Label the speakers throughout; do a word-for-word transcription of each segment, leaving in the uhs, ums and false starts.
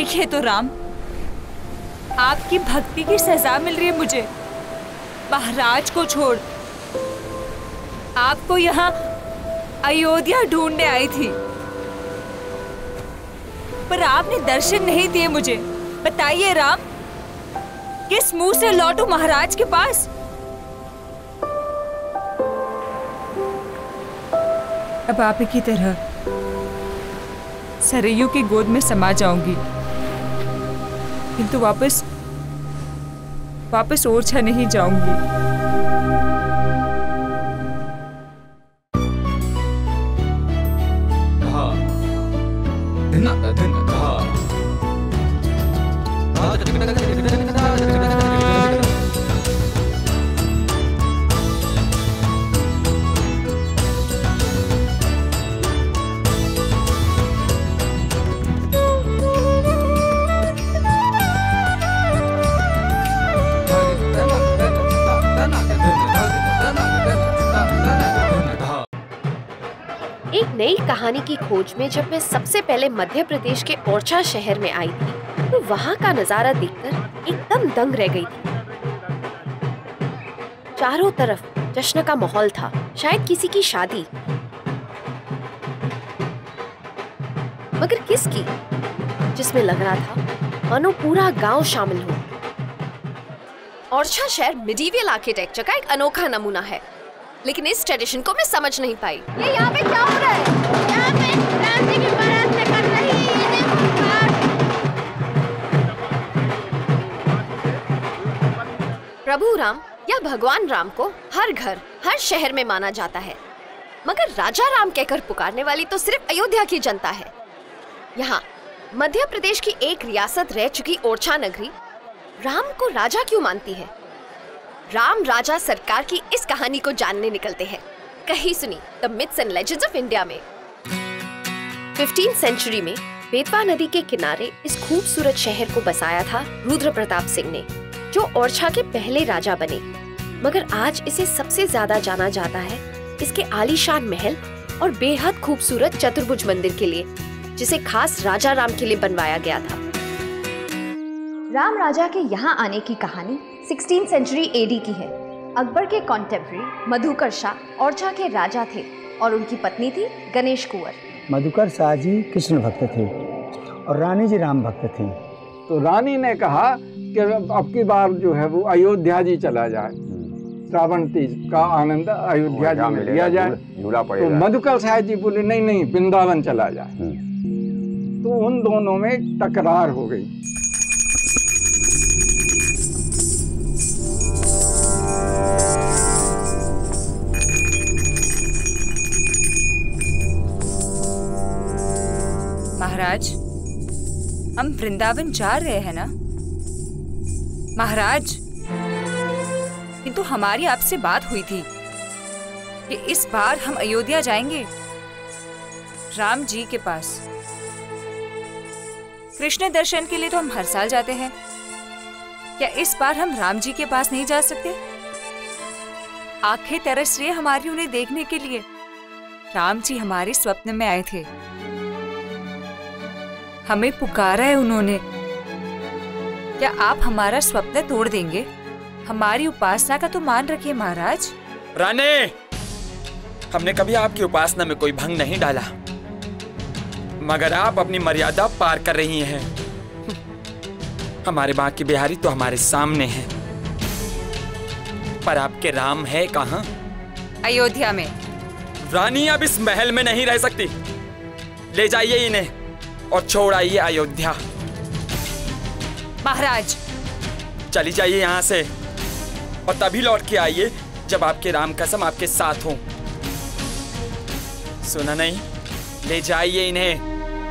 Speaker 1: देखिए तो राम, आपकी भक्ति की सजा मिल रही है मुझे। महाराज को छोड़ आपको यहाँ अयोध्या ढूंढने आई थी, पर आपने दर्शन नहीं दिए मुझे। बताइए राम, किस मुंह से लौटूं महाराज के पास? अब आप ही की तरह सरयू की गोद में समा जाऊंगी, किंतु वापस वापस ओरछा नहीं जाऊंगी।
Speaker 2: एक नई कहानी की खोज में जब मैं सबसे पहले मध्य प्रदेश के ओरछा शहर में आई थी, तो वहाँ का नजारा देखकर एकदम दंग रह गई थी। चारों तरफ जश्न का माहौल था, शायद किसी की शादी, मगर किसकी, जिसमें लग रहा था मानो पूरा गांव शामिल हो। ओरछा शहर मिडीवियल आर्किटेक्चर का एक अनोखा नमूना है, लेकिन इस ट्रेडिशन को मैं समझ नहीं पाई।
Speaker 3: ये यहाँ पे क्या हो रहा है? यहाँ पे राम जी की बारात निकल रही है।
Speaker 2: प्रभु राम या भगवान राम को हर घर हर शहर में माना जाता है, मगर राजा राम कहकर पुकारने वाली तो सिर्फ अयोध्या की जनता है। यहाँ मध्य प्रदेश की एक रियासत रह चुकी ओरछा नगरी राम को राजा क्यों मानती है? राम राजा सरकार की इस कहानी को जानने निकलते हैं। कहीं सुनी the myths and legends of India में। फिफ्टीन सेंचुरी में बेतवा नदी के किनारे इस खूबसूरत शहर को बसाया था रुद्र प्रताप सिंह ने, जो ओरछा के पहले राजा बने। मगर आज इसे सबसे ज्यादा जाना जाता है इसके आलीशान महल और बेहद खूबसूरत चतुर्भुज मंदिर के लिए, जिसे खास राजा राम के लिए बनवाया गया था।
Speaker 4: राम राजा के यहाँ आने की कहानी सिक्सटीन सेंचुरी एडी की है। अकबर के कॉन्टेम्पररी मधुकर शाह ओरछा के राजा थे और उनकी पत्नी थी गणेश कुंवर।
Speaker 5: मधुकर शाह जी कृष्ण भक्त थे और रानी जी राम भक्त थी।
Speaker 6: तो रानी ने कहा कि अब की बार जो है वो अयोध्या जी चला जाए, श्रावण तीज का आनंद अयोध्या जी में लिया जाए। तो मधुकर शाह जी बोले नहीं नहीं वृंदावन चला जाए। तो उन दोनों में टकरार हो गई।
Speaker 1: महाराज, हम वृंदावन जा रहे हैं ना? महाराज, किंतु हमारी आपसे बात हुई थी कि इस बार हम अयोध्या जाएंगे, राम जी के पास। कृष्ण दर्शन के लिए तो हम हर साल जाते हैं, क्या इस बार हम राम जी के पास नहीं जा सकते? आंखें तरस रही है हमारी उन्हें देखने के लिए। राम जी हमारे स्वप्न में आए थे, हमें पुकारा है उन्होंने। क्या आप हमारा स्वप्न तोड़ देंगे? हमारी उपासना का तो मान रखिए महाराज।
Speaker 7: रानी, हमने कभी आपकी उपासना में कोई भंग नहीं डाला, मगर आप अपनी मर्यादा पार कर रही हैं। हमारे बाकी बिहारी तो हमारे सामने हैं, पर आपके राम है कहाँ?
Speaker 1: अयोध्या में।
Speaker 7: रानी अब इस महल में नहीं रह सकती, ले जाइए इन्हें और छोड़ आइए अयोध्या।
Speaker 1: महाराज,
Speaker 7: चली जाइए यहाँ से और तभी लौट के आइए जब आपके राम कसम आपके साथ हो। सुना नहीं? ले जाइए इन्हें।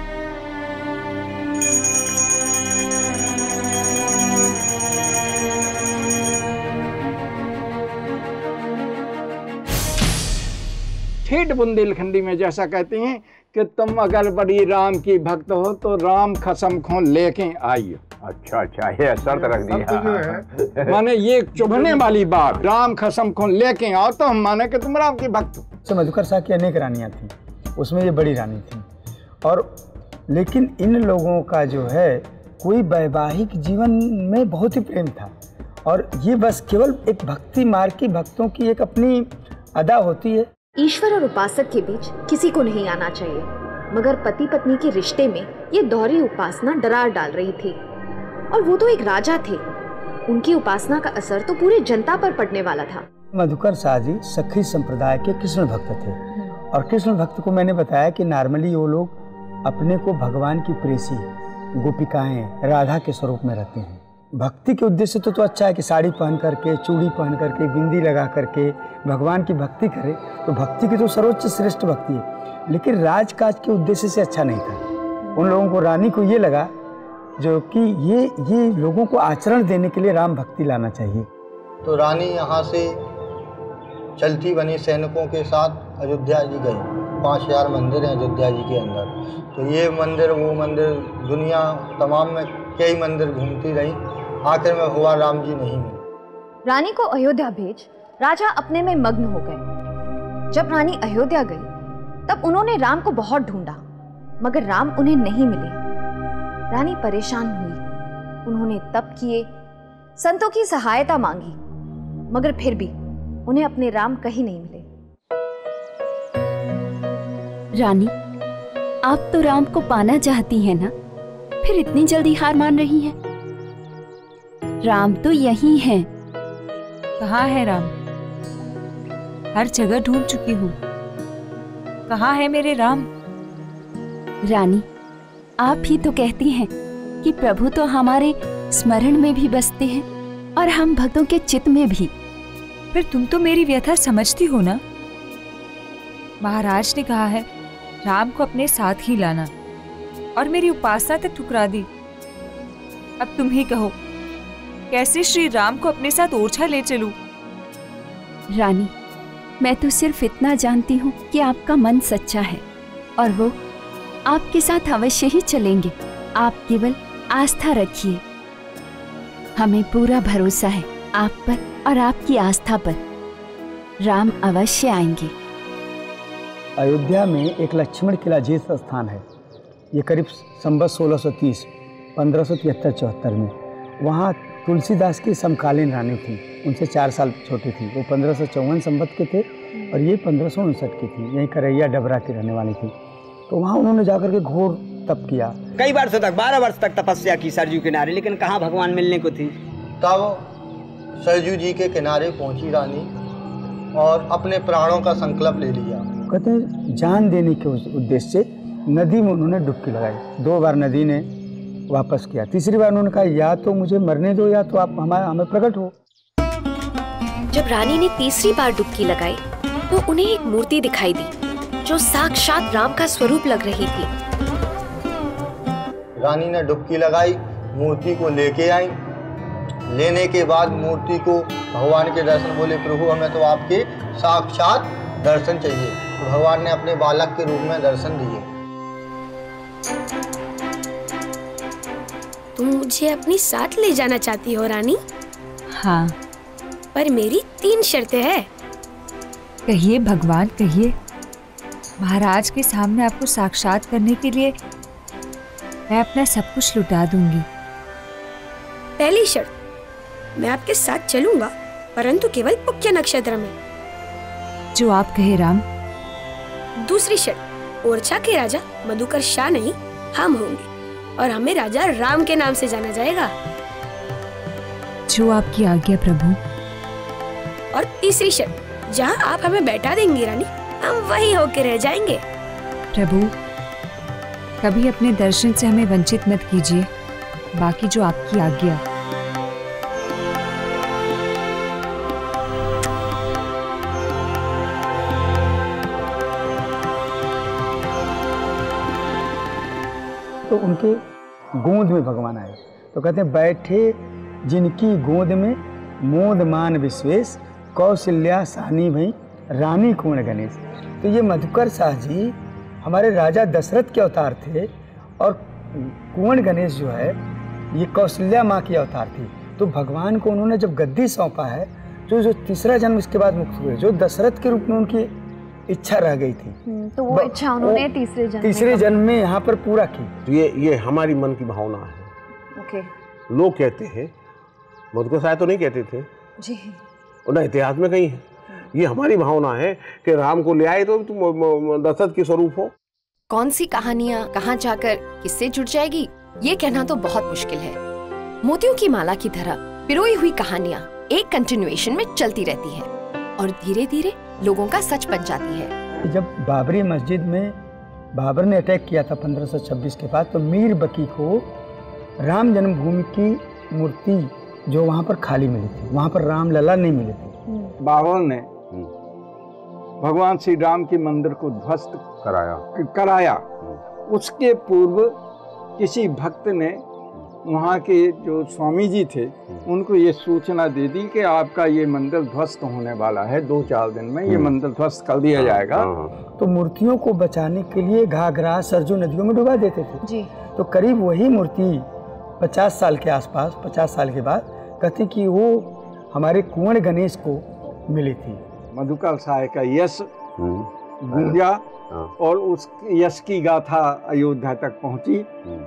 Speaker 6: ठेठ बुंदेलखंडी में जैसा कहते हैं कि तुम अगर बड़ी राम की भक्त हो तो राम कसम खो लेके आइए।
Speaker 8: अच्छा अच्छा, ये शर्त रख दिया।
Speaker 6: माने ये चुभने वाली बात, राम कसम खो लेके आओ तो हम माने कि तुम राम की भक्त हो।
Speaker 5: तो मधुकर शाह की अनेक रानियाँ थीं, उसमें ये बड़ी रानी थी। और लेकिन इन लोगों का जो है कोई वैवाहिक जीवन में बहुत ही प्रेम था, और ये बस केवल एक भक्ति मार्ग की भक्तों की एक अपनी अदा होती है।
Speaker 4: ईश्वर और उपासक के बीच किसी को नहीं आना चाहिए, मगर पति पत्नी के रिश्ते में ये दोहरी उपासना दरार डाल रही थी। और वो तो एक राजा थे, उनकी उपासना का असर तो पूरी जनता पर पड़ने वाला था।
Speaker 5: मधुकर शाह जी सखी संप्रदाय के कृष्ण भक्त थे, और कृष्ण भक्त को मैंने बताया कि नॉर्मली वो लोग अपने को भगवान की प्रेसी गोपिकाएं राधा के स्वरूप में रहते हैं। भक्ति के उद्देश्य तो, तो अच्छा है कि साड़ी पहन करके, चूड़ी पहन करके, बिंदी लगा करके भगवान की भक्ति करे, तो भक्ति की तो सर्वोच्च श्रेष्ठ भक्ति है, लेकिन राजकाज के उद्देश्य से अच्छा नहीं था। उन लोगों को, रानी को ये लगा जो कि ये ये लोगों को आचरण देने के लिए राम भक्ति लाना चाहिए।
Speaker 9: तो रानी यहाँ से चलती बनी सैनिकों के साथ अयोध्या जी गई। पाँच हजार मंदिर हैं अयोध्या जी के अंदर, तो ये मंदिर वो मंदिर दुनिया तमाम में कई मंदिर घूमती रही, आखिर में भगवान राम जी नहीं मिले।
Speaker 4: रानी को अयोध्या भेज राजा अपने में मग्न हो गए। जब रानी अयोध्या गई तब उन्होंने राम को बहुत ढूंढा, मगर राम उन्हें नहीं मिले। रानी परेशान हुई, उन्होंने तप किए, संतों की सहायता मांगी, मगर फिर भी उन्हें अपने राम कहीं नहीं मिले।
Speaker 10: रानी, आप तो राम को पाना चाहती हैं ना, फिर इतनी जल्दी हार मान रही हैं? राम तो यही हैं।
Speaker 1: कहाँ है राम? हर जगह ढूंढ चुकी हूँ, कहाँ है मेरे राम?
Speaker 10: रानी, आप ही तो कहती हैं कि प्रभु तो हमारे स्मरण में भी बसते हैं और हम भक्तों के चित्त में भी।
Speaker 1: फिर तुम तो मेरी व्यथा समझती हो ना। महाराज ने कहा है राम को अपने साथ ही लाना, और मेरी उपासना तक ठुकरा दी। अब तुम ही कहो, कैसे श्री राम को अपने साथ ओरछा ले चलूं?
Speaker 10: रानी, मैं तो सिर्फ इतना जानती हूँ कि आपका मन सच्चा है और वो आपके साथ अवश्य ही चलेंगे। आप केवल आस्था रखिए, हमें पूरा भरोसा है आप पर और आपकी आस्था पर। राम अवश्य आएंगे।
Speaker 5: अयोध्या में एक लक्ष्मण किला जीत स्थान है। ये करीब संवत सोलह सौ तीस पंद्रह सौ तिहत्तर चौहत्तर में, वहाँ तुलसीदास की समकालीन रानी थी, उनसे चार साल छोटी थी। वो पंद्रह सौ चौवन संवत के थे और ये पंद्रह सौ उनसठ की थी। यहीं करैया डबरा की रहने वाली थी। तो वहाँ उन्होंने जाकर के घोर तप किया।
Speaker 11: कई वर्षों तक, बारह वर्ष तक तपस्या की सरजू किनारे, लेकिन कहाँ भगवान मिलने को थी।
Speaker 9: तब सरजू जी के किनारे पहुंची रानी और अपने प्राणों का संकल्प ले लिया।
Speaker 5: कहते हैं जान देने के उद्देश्य से नदी में उन्होंने डुबकी लगाई। दो बार नदी ने वापस किया। तीसरी बार उन्होंने कहा या तो मुझे मरने दो या तो आप हमारे हमें प्रकट हो।
Speaker 2: जब रानी ने तीसरी बार डुबकी लगाई तो उन्हें एक मूर्ति दिखाई दी जो साक्षात राम का स्वरूप लग रही थी।
Speaker 9: रानी ने डुबकी लगाई, मूर्ति को लेके आई। लेने के बाद मूर्ति को भगवान के दर्शन, बोले प्रभु हमें तो आपके साक्षात दर्शन चाहिए। तो भगवान ने अपने बालक के रूप में दर्शन दिए।
Speaker 3: तुम मुझे अपनी साथ ले जाना चाहती हो रानी?
Speaker 1: हाँ,
Speaker 3: पर मेरी तीन शर्तें हैं।
Speaker 1: कहिए भगवान, कहिए। महाराज के सामने आपको साक्षात करने के लिए मैं अपना सब कुछ लुटा दूंगी।
Speaker 3: पहली शर्त, मैं आपके साथ चलूंगा, परंतु केवल पुष्य नक्षत्र में।
Speaker 1: जो आप कहे राम।
Speaker 3: दूसरी शर्त, ओरछा के राजा मधुकर शाह नहीं, हम होंगे और हमें राजा राम के नाम से जाना जाएगा।
Speaker 1: जो आपकी आज्ञा प्रभु।
Speaker 3: और तीसरी शर्त, जहाँ आप हमें बैठा देंगी रानी, हम वही होके रह जाएंगे।
Speaker 1: प्रभु, कभी अपने दर्शन से हमें वंचित मत कीजिए। बाकी जो आपकी आज्ञा।
Speaker 5: तो उनके गोद में भगवान आए। तो कहते हैं बैठे जिनकी गोद में मोद मान विश्वेश, कौशल्या सानी भई रानी कुंवर गणेश। तो ये मधुकर शाह जी हमारे राजा दशरथ के अवतार थे और कुंवर गणेश जो है ये कौशल्या माँ की अवतार थी। तो भगवान को उन्होंने जब गद्दी सौंपा है, जो जो तीसरा जन्म इसके बाद मुक्त हुए, जो दशरथ के रूप में उनकी इच्छा रह गई थी,
Speaker 4: तो वो इच्छा उन्होंने तीसरे जन्म
Speaker 5: तीसरे जन्म में यहाँ पर पूरा की।
Speaker 12: तो ये ये हमारी मन की भावना है
Speaker 4: ओके।
Speaker 12: लोग कहते हैं, मधुकर साहब तो नहीं कहते थे
Speaker 4: जी,
Speaker 12: और ना इतिहास में कहीं है। ये हमारी भावना है कि राम को ले आए तो तुम दशरथ के स्वरूप हो।
Speaker 2: कौन सी कहानियाँ कहाँ जाकर किससे जुड़ जाएगी ये कहना तो बहुत मुश्किल है। मोतियों की माला की तरह पिरोई हुई कहानियाँ एक कंटिन्यूएशन में चलती रहती है और धीरे धीरे लोगों का सच बन जाती है।
Speaker 5: जब बाबरी मस्जिद में बाबर ने अटैक किया था पंद्रह सौ छब्बीस के बाद, तो मीर बकी को राम जन्मभूमि की मूर्ति जो वहाँ पर खाली मिली थी, वहाँ पर राम लला नहीं मिले थे।
Speaker 6: बाबर ने भगवान श्री राम के मंदिर को ध्वस्त
Speaker 8: कराया
Speaker 6: कराया उसके पूर्व किसी भक्त ने वहाँ के जो स्वामी जी थे उनको ये सूचना दे दी कि आपका ये मंदिर ध्वस्त होने वाला है, दो चार दिन में ये मंदिर ध्वस्त कर दिया जाएगा।
Speaker 5: तो मूर्तियों को बचाने के लिए घाघरा सरजू नदियों में डुबा देते थे
Speaker 4: जी।
Speaker 5: तो करीब वही मूर्ति पचास साल के आसपास, पचास साल के बाद कहते कि वो हमारे कुंवर गणेश को मिली थी।
Speaker 6: मधुकर साय का यश गूंजा और उस यश की गाथा अयोध्या तक पहुंची,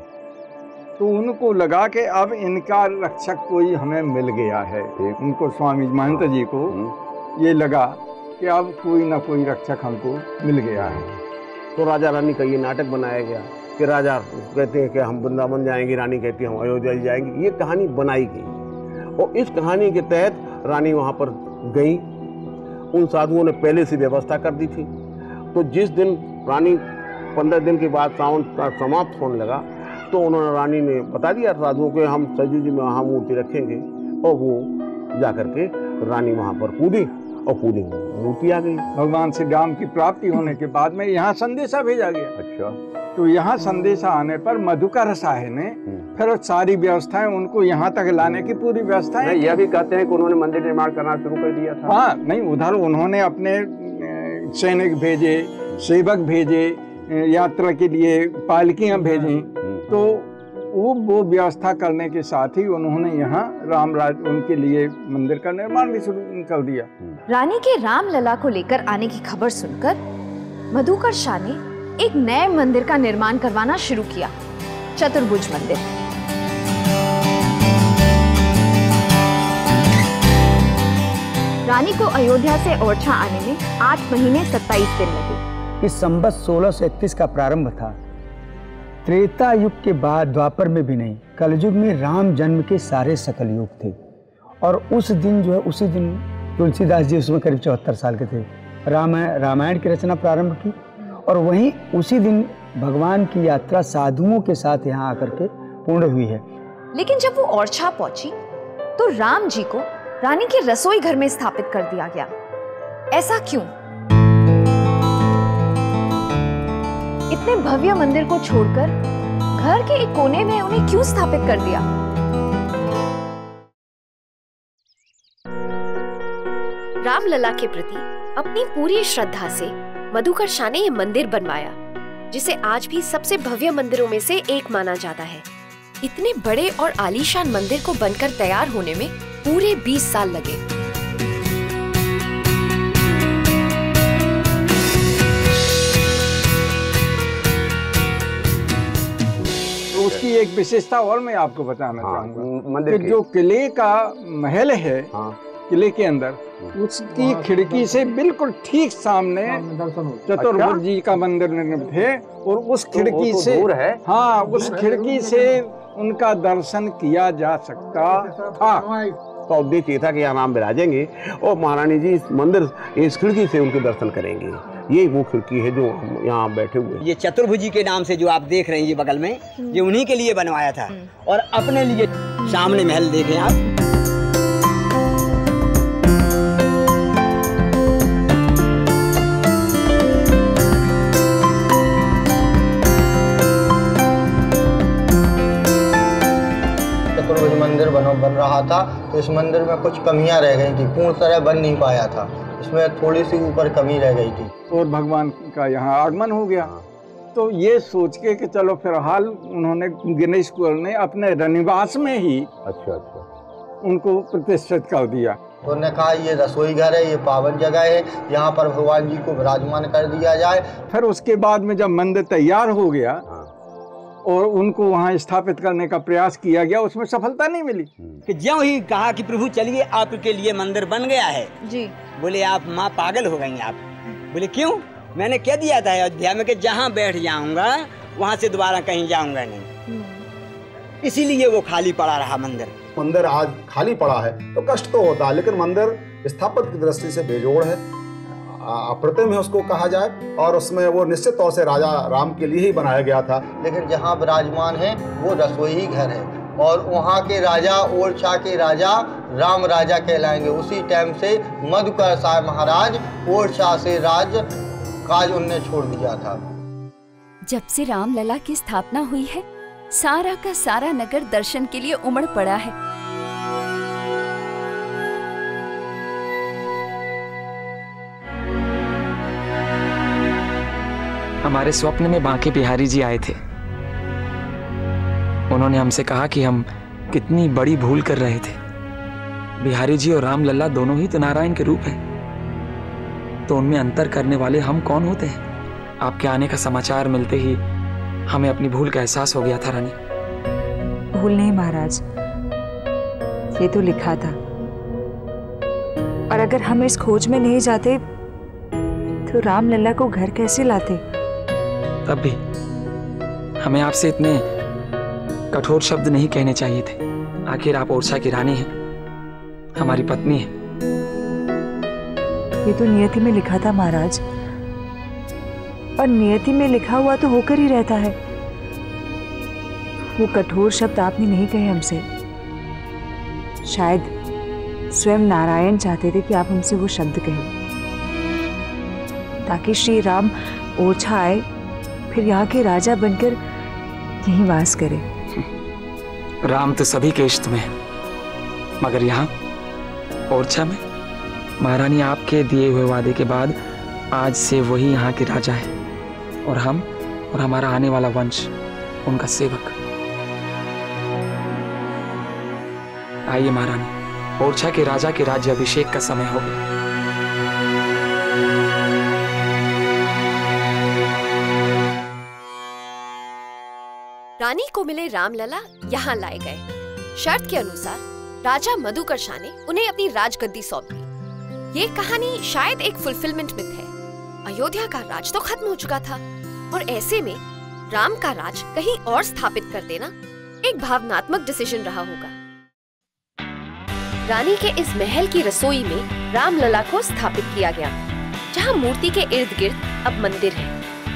Speaker 6: तो उनको लगा कि अब इनका रक्षक कोई हमें मिल गया है। उनको स्वामी महंत जी को ये लगा कि अब कोई ना कोई रक्षक हमको मिल गया है।
Speaker 12: तो राजा रानी का ये नाटक बनाया गया कि राजा कहते हैं कि हम वृंदावन जाएंगे, रानी कहती है हम अयोध्या जाएंगे। ये कहानी बनाई गई और इस कहानी के तहत रानी वहाँ पर गई। उन साधुओं ने पहले से व्यवस्था कर दी थी। तो जिस दिन रानी पंद्रह दिन के बाद सावन का समाप्त होने लगा तो उन्होंने रानी ने बता दिया साधुओं को हम सरजू जी में वहाँ मूर्ति रखेंगे, और वो जा करके रानी वहाँ पर कूदी और कूदी मूर्ति आ गई।
Speaker 6: भगवान श्री राम की प्राप्ति होने के बाद में यहाँ संदेशा भेजा गया।
Speaker 8: अच्छा।
Speaker 6: तो यहाँ संदेशा आने पर मधुकर साहे ने फिर सारी व्यवस्थाएं उनको यहाँ तक लाने की पूरी व्यवस्थाएं।
Speaker 8: यह भी कहते हैं कि उन्होंने मंदिर निर्माण करना शुरू कर दिया था।
Speaker 6: हाँ, नहीं, उधर उन्होंने अपने सैनिक भेजे, सेवक भेजे, यात्रा के लिए पालकियां भेजी। तो वो वो व्यवस्था करने के साथ ही उन्होंने यहाँ रामराज उनके लिए मंदिर का निर्माण भी शुरू कर दिया।
Speaker 4: रानी के रामलला को लेकर आने की खबर सुनकर मधुकर शाह ने एक नए मंदिर का निर्माण करवाना शुरू किया, चतुर्भुज मंदिर। रानी को अयोध्या से ओरछा आने में आठ महीने सत्ताईस दिन लगे।
Speaker 5: इस संवत सोलह सौ इकतीस का प्रारंभ था। त्रेता युग के बाद द्वापर में भी नहीं, कलयुग में राम जन्म के सारे सकल युग थे। और उस दिन जो है, उसी दिन तुलसीदास जी उसमें करीब चौहत्तर साल के थे, रामायण रामायण की रचना प्रारंभ की। और वहीं उसी दिन भगवान की यात्रा साधुओं के साथ यहाँ आकर के पूर्ण हुई है।
Speaker 4: लेकिन जब वो ओरछा पहुंची तो राम जी को रानी के रसोई घर में स्थापित कर दिया गया। ऐसा क्यों? इतने भव्य मंदिर को छोड़कर घर के एक कोने में उन्हें क्यों स्थापित कर दिया?
Speaker 2: रामलला के प्रति अपनी पूरी श्रद्धा से मधुकर शाह ने ये मंदिर बनवाया, जिसे आज भी सबसे भव्य मंदिरों में से एक माना जाता है। इतने बड़े और आलीशान मंदिर को बनकर तैयार होने में पूरे बीस साल लगे।
Speaker 6: तो उसकी एक विशेषता और मैं आपको बताना चाहूंगा कि जो किले का महल है, किले के अंदर उसकी खिड़की से बिल्कुल ठीक सामने चतुर्भुज जी का मंदिर निर्मित है। और उस खिड़की से हाँ उस खिड़की से उनका दर्शन किया जा सकता था।
Speaker 12: तो उद्देश्य ये था कि यहाँ राम विराजेंगे और महारानी जी इस मंदिर इस खिड़की से उनके दर्शन करेंगे। ये वो खिड़की है जो हम यहाँ बैठे हुए।
Speaker 11: ये चतुर्भुजी के नाम से जो आप देख रहे हैं ये बगल में, ये उन्हीं के लिए बनवाया था। और अपने लिए सामने महल देखें आप।
Speaker 9: मंदिर बन बन रहा था तो इस मंदिर में कुछ कमियां रह गई थी, पूर्ण तरह बन नहीं पाया था, इसमें थोड़ी सी ऊपर कमी रह गई थी।
Speaker 6: और भगवान का यहाँ आगमन हो गया तो ये सोच के कि चलो फिलहाल उन्होंने गणेश कुंवर ने अपने रनिवास में ही
Speaker 8: अच्छा अच्छा
Speaker 6: उनको प्रतिष्ठित कर दिया।
Speaker 9: तो उन्होंने कहा ये रसोई घर है, ये पावन जगह है, यहाँ पर भगवान जी को विराजमान कर दिया जाए।
Speaker 6: फिर उसके बाद में जब मंदिर तैयार हो गया और उनको वहाँ स्थापित करने का प्रयास किया गया, उसमें सफलता नहीं मिली।
Speaker 11: कि ज्यों ही कहा कि प्रभु चलिए आपके लिए मंदिर बन गया है
Speaker 4: जी, बोले
Speaker 11: आप माँ पागल हो गई आप। बोले क्यों? मैंने कह दिया था अयोध्या में कि जहाँ बैठ जाऊंगा वहाँ से दोबारा कहीं जाऊंगा नहीं, इसीलिए वो खाली पड़ा रहा मंदिर।
Speaker 13: मंदिर आज खाली पड़ा है तो कष्ट तो होता है, लेकिन मंदिर स्थापत की दृष्टि से बेजोड़ है, अप्रतिम है उसको कहा जाए, और उसमें वो निश्चित तौर से राजा राम के लिए ही बनाया गया था।
Speaker 9: लेकिन जहाँ विराजमान है वो रसोई घर है, और वहाँ के राजा ओरछा के राजा राम राजा कहलाएंगे। उसी टाइम से मधुकर शाह महाराज ओरछा से राज काज उनने छोड़ दिया था।
Speaker 10: जब से रामलला की स्थापना हुई है, सारा का सारा नगर दर्शन के लिए उमड़ पड़ा है।
Speaker 7: हमारे स्वप्न में बांके बिहारी जी आए थे। उन्होंने हमसे कहा कि हम कितनी बड़ी भूल कर रहे थे। बिहारी जी और रामलला दोनों ही तो नारायण के रूप हैं, तो उनमें अंतर करने वाले हम कौन होते हैं? आपके आने का समाचार मिलते ही हमें अपनी भूल का एहसास हो गया था रानी।
Speaker 1: भूल नहीं महाराज, ये तो लिखा था, और अगर हम इस खोज में नहीं जाते तो रामलला को घर कैसे लाते?
Speaker 7: तब भी हमें आपसे इतने कठोर शब्द नहीं कहने चाहिए थे। आखिर आप ओरछा की रानी हैं, हमारी पत्नी है।
Speaker 1: ये तो नियति में लिखा था महाराज, और नियति में लिखा हुआ तो होकर ही रहता है। वो कठोर शब्द आपने नहीं कहे हमसे, शायद स्वयं नारायण चाहते थे कि आप हमसे वो शब्द कहें, ताकि श्री राम ओरछा आए, फिर यहाँ के राजा बनकर यहीं वास करे।
Speaker 7: राम तो सभी के इष्ट में है, मगर यहाँ ओरछा में महारानी आपके दिए हुए वादे के बाद आज से वही यहाँ के राजा है, और हम और हमारा आने वाला वंश उनका सेवक। आइए महारानी, ओरछा के राजा के राज्य अभिषेक का समय हो गया।
Speaker 2: रानी को मिले रामलला यहाँ लाए गए। शर्त के अनुसार राजा मधुकर शाह ने उन्हें अपनी राजगद्दी सौंप दी। ये कहानी शायद एक फुलफिलमेंट मिथ है। अयोध्या का राज तो खत्म हो चुका था, और ऐसे में राम का राज कहीं और स्थापित कर देना एक भावनात्मक डिसीजन रहा होगा। रानी के इस महल की रसोई में रामलला को स्थापित किया गया, जहाँ मूर्ति के इर्द गिर्द अब मंदिर है।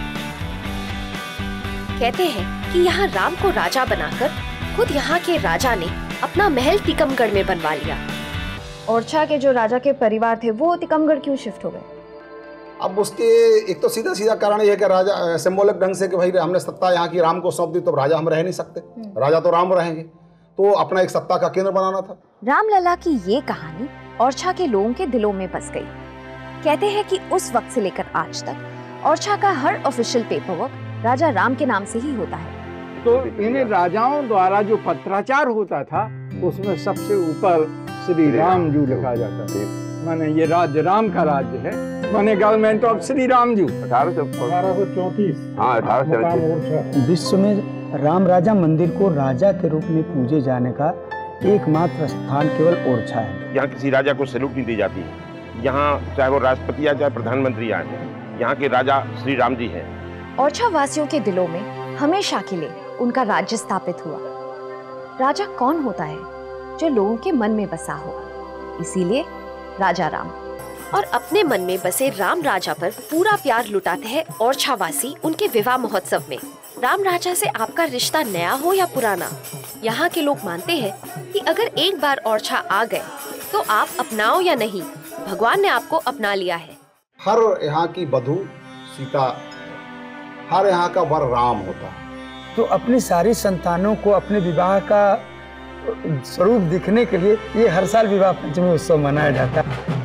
Speaker 2: कहते हैं कि यहाँ राम को राजा बनाकर खुद यहाँ के राजा ने अपना महल टिकमगढ़ में बनवा लिया।
Speaker 4: ओरछा के जो राजा के परिवार थे वो टिकमगढ़ क्यों शिफ्ट हो गए?
Speaker 13: अब उसके एक तो सीधा सीधा कारण ये है कि राजा सिंबॉलिक ढंग से कि भाई हमने सत्ता यहाँ की राम को सौंप दी, तो राजा हम रह नहीं सकते, राजा तो राम रहेंगे, तो अपना एक सत्ता का केंद्र बनाना था।
Speaker 4: रामलला की ये कहानी ओरछा के लोगों के दिलों में बस गई। कहते हैं कि उस वक्त से लेकर आज तक ओरछा का हर ऑफिशियल पेपरवर्क राजा राम के नाम से ही होता है।
Speaker 6: तो इन्हें राजाओं द्वारा जो पत्राचार होता था उसमें सबसे ऊपर श्री राम जी लिखा जाता था। माने ये राज्य राम का राज्य है, माने गवर्नमेंट ऑफ श्री राम जी।
Speaker 5: अठारह सौ चौंतीस हाँ अठारह विश्व में राम राजा मंदिर को राजा के रूप में पूजे जाने का एकमात्र स्थान केवल ओरछा है।
Speaker 8: यहाँ किसी राजा को सैल्यूट नहीं दी जाती है। यहाँ चाहे वो राष्ट्रपति या चाहे प्रधानमंत्री आए, यहाँ के राजा श्री राम जी हैं।
Speaker 4: ओरछा वासियों के दिलों में हमेशा के लिए उनका राज्य स्थापित हुआ। राजा कौन होता है? जो लोगों के मन में बसा हो, इसीलिए राजा राम।
Speaker 2: और अपने मन में बसे राम राजा पर पूरा प्यार लुटाते हैं ओरछा वासी उनके विवाह महोत्सव में। राम राजा से आपका रिश्ता नया हो या पुराना, यहाँ के लोग मानते हैं कि अगर एक बार ओरछा आ गए तो आप अपनाओ या नहीं, भगवान ने आपको अपना लिया है।
Speaker 13: हर यहाँ की वधू सीता, हर यहाँ का वर राम होता है।
Speaker 5: तो अपनी सारी संतानों को अपने विवाह का स्वरूप दिखने के लिए ये हर साल विवाह पंचमी उत्सव मनाया जाता है।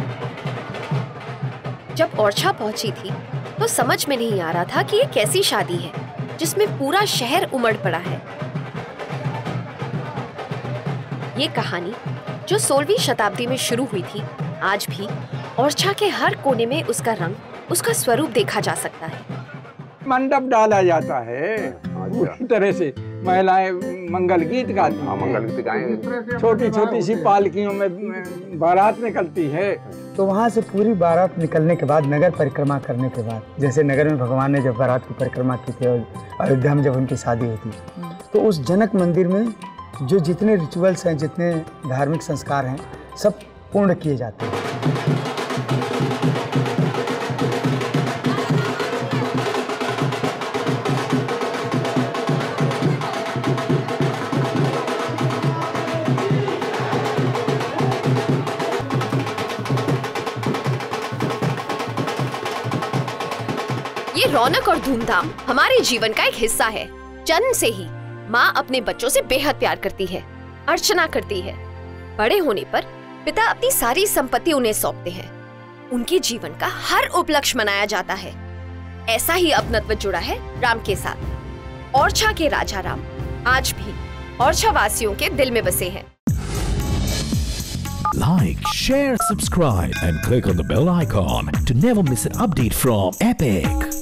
Speaker 2: जब ओरछा पहुंची थी तो समझ में नहीं आ रहा था कि ये कैसी शादी है जिसमें पूरा शहर उमड़ पड़ा है। ये कहानी जो सोलहवीं शताब्दी में शुरू हुई थी, आज भी ओरछा के हर कोने में उसका रंग, उसका स्वरूप देखा जा सकता है।
Speaker 6: मंडप डाला जाता है, पूरी तरह से महिलाएं मंगल गीत गाती हैं,
Speaker 12: मंगल गीत गाएंगे,
Speaker 6: छोटी छोटी सी पालकियों में बारात निकलती है।
Speaker 5: तो वहाँ से पूरी बारात निकलने के बाद, नगर परिक्रमा करने के बाद, जैसे नगर में भगवान ने जब बारात की परिक्रमा की थी और अयोध्या में जब उनकी शादी होती, तो उस जनक मंदिर में जो जितने रिचुअल्स हैं, जितने धार्मिक संस्कार हैं, सब पूर्ण किए जाते हैं।
Speaker 2: ये रौनक और धूमधाम हमारे जीवन का एक हिस्सा है। जन्म से ही माँ अपने बच्चों से बेहद प्यार करती है, अर्चना करती है। बड़े होने पर पिता अपनी सारी संपत्ति उन्हें सौंपते हैं। उनके जीवन का हर उपलक्ष्य मनाया जाता है। ऐसा ही अपनत्व जुड़ा है राम के साथ। ओरछा के राजा राम आज भी ओरछा वासियों के दिल में बसे हैं।
Speaker 14: Like, share, subscribe and click on the bell icon to never miss an update from Epic.